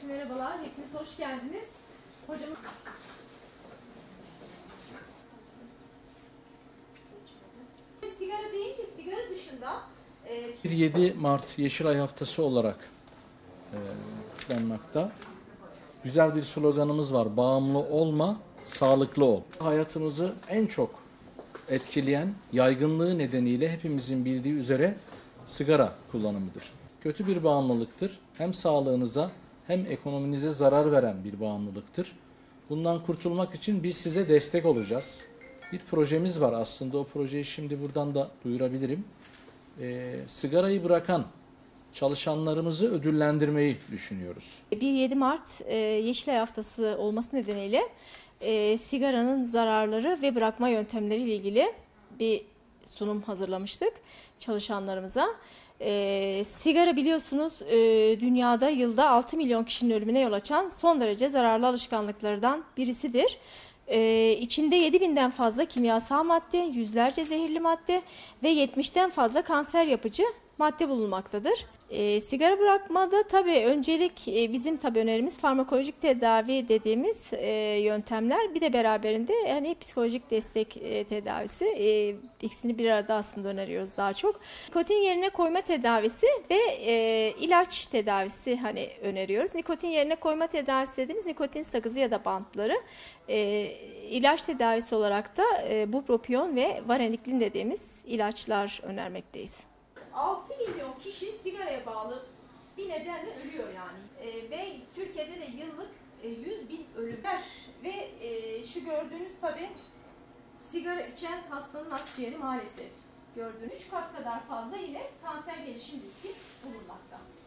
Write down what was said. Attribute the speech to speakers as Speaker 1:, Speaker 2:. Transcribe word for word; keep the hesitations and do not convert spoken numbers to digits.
Speaker 1: merhabalar. Hepiniz hoş geldiniz. Hocam sigara deyince sigara dışında e,
Speaker 2: yedi Mart Yeşilay Haftası olarak e, kutlanmakta. Güzel bir sloganımız var. Bağımlı olma, sağlıklı ol. Hayatımızı en çok etkileyen, yaygınlığı nedeniyle hepimizin bildiği üzere sigara kullanımıdır. Kötü bir bağımlılıktır. Hem sağlığınıza hem ekonominize zarar veren bir bağımlılıktır. Bundan kurtulmak için biz size destek olacağız. Bir projemiz var aslında. O projeyi şimdi buradan da duyurabilirim. E, sigarayı bırakan çalışanlarımızı ödüllendirmeyi düşünüyoruz.
Speaker 1: bir yedi Mart e, Yeşilay Haftası olması nedeniyle e, sigaranın zararları ve bırakma yöntemleri ile ilgili bir sunum hazırlamıştık çalışanlarımıza. E, sigara biliyorsunuz e, dünyada yılda altı milyon kişinin ölümüne yol açan son derece zararlı alışkanlıklardan birisidir. Ee, içinde yedi binden fazla kimyasal madde, yüzlerce zehirli madde ve yetmişten fazla kanser yapıcı madde bulunmaktadır. Ee, sigara bırakmada tabii öncelik e, bizim tabii önerimiz farmakolojik tedavi dediğimiz e, yöntemler, bir de beraberinde yani psikolojik destek e, tedavisi, e, ikisini bir arada aslında öneriyoruz daha çok. Nikotin yerine koyma tedavisi ve e, ilaç tedavisi hani öneriyoruz. Nikotin yerine koyma tedavisi dediğimiz nikotin sakızı ya da bantları, e, ilaç tedavisi olarak da e, bupropion ve vareniklin dediğimiz ilaçlar önermekteyiz. altı milyon kişi sigaraya bağlı bir nedenle ölüyor yani. E, ve Türkiye'de de yıllık e, yüz bin ölüm var. Ve e, şu gördüğünüz tabi sigara içen hastanın akciğeri maalesef gördüğünüz üç kat kadar fazla yine kanser gelişim riski bulunmakta.